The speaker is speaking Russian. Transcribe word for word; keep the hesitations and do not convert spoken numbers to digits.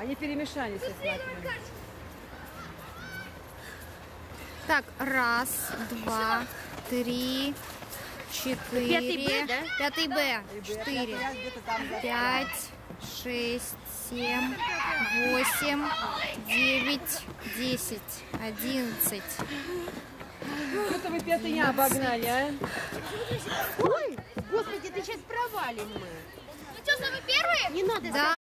Они перемешались, если Так, раз, два, три, четыре. Пятый Б, да? Пятый Б. Четыре, пять, шесть, семь, восемь, девять, десять, одиннадцать. Что-то вы пятый не обогнали, а? Ой, господи, ты сейчас провалим мы. Ну что, самые первые? Не надо. Да.